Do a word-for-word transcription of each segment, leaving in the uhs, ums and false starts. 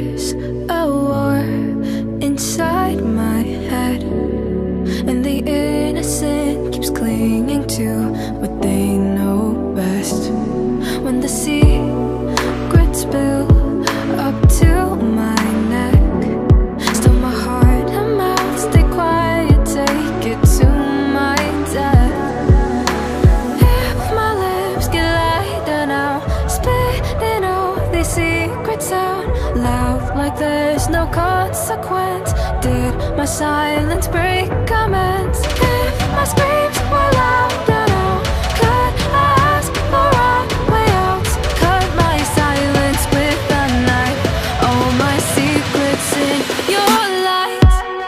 There's a war inside my head, and the innocent keeps clinging to what they know best. When the secrets build up to my neck, still my heart and mouth stay quiet, take it to my death. If my lips get lighter now, spitting all these secrets out loud like there's no consequence, did my silence break comments? If my screams were louder now, could I ask for a way out? Cut my silence with a knife, all my secrets in your light.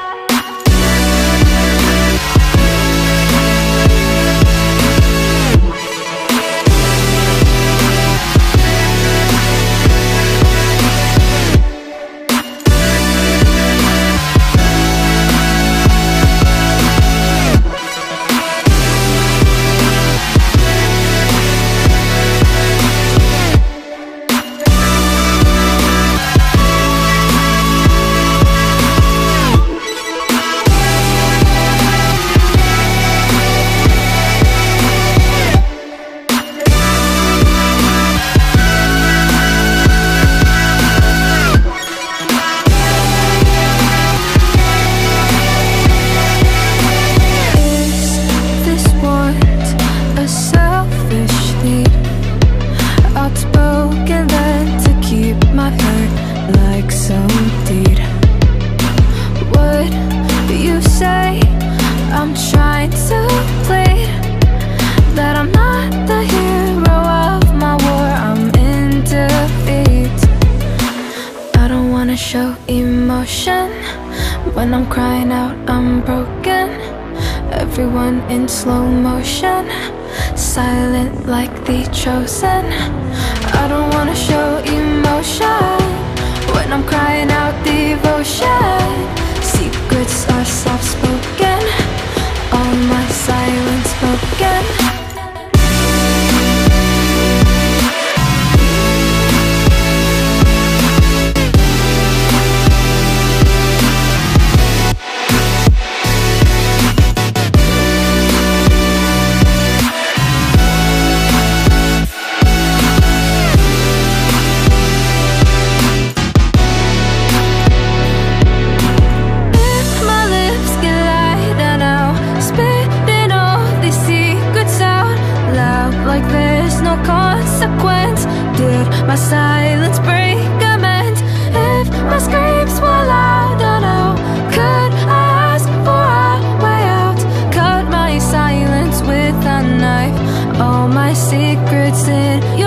Outspoken then to keep my hurt like some deed. Would you say I'm trying to plead that I'm not the hero of my war, I'm in defeat? I don't wanna show emotion when I'm crying out I'm broken. Everyone in slow motion, silent like the chosen. I don't wanna show emotion when I'm crying out devotion. Secrets are soft spoken, all my silence spoken. Consequence, did my silence break comments? If my screams were louder now, could I ask for a way out? Cut my silence with a knife, all my secrets in